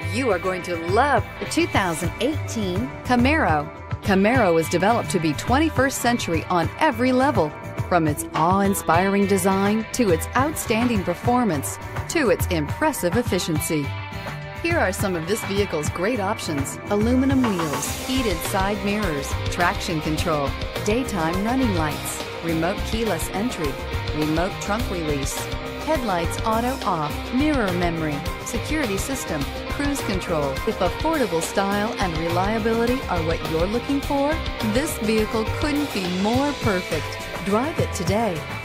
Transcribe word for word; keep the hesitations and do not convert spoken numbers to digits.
You are going to love the two thousand eighteen Camaro. Camaro was developed to be twenty-first century on every level, from its awe-inspiring design to its outstanding performance to its impressive efficiency. Here are some of this vehicle's great options: aluminum wheels, heated side mirrors, traction control, daytime running lights, remote keyless entry, remote trunk release, headlights auto off, mirror memory, security system, cruise control. If affordable style and reliability are what you're looking for, this vehicle couldn't be more perfect. Drive it today.